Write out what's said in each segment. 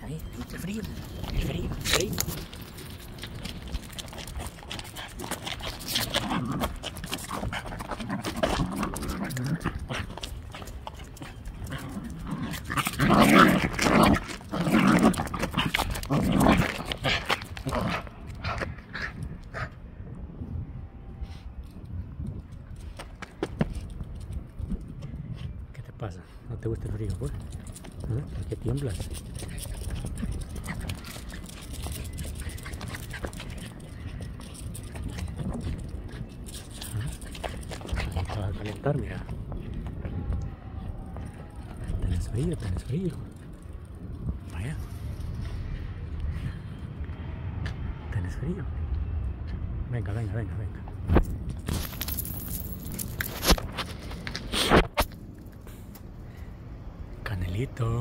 ahí, ¿te gusta el frío? El frío, el frío. ¿Qué te pasa? ¿No te gusta el frío, pues? ¿Por qué tiemblas? Ahí te vas a calentar, mira. Tenés frío, tenés frío. Vaya. Tenés frío. Venga, venga, venga, venga. Canelito.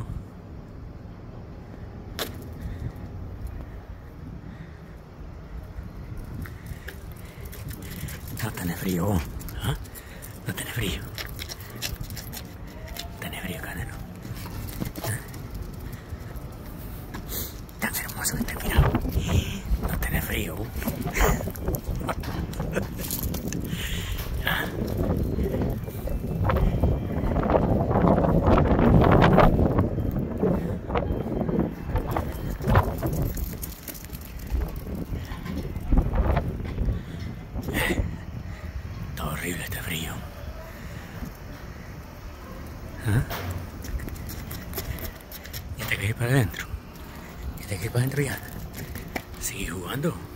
No tenés frío, ¿ah? No tenés frío. Tenés frío, Canelo. ¿Ah? Tan hermoso que te mira. No tenés frío. Está horrible este frío. ¿Ah? Ya te caí para adentro. Ya te caí para adentro ya. Sigue jugando.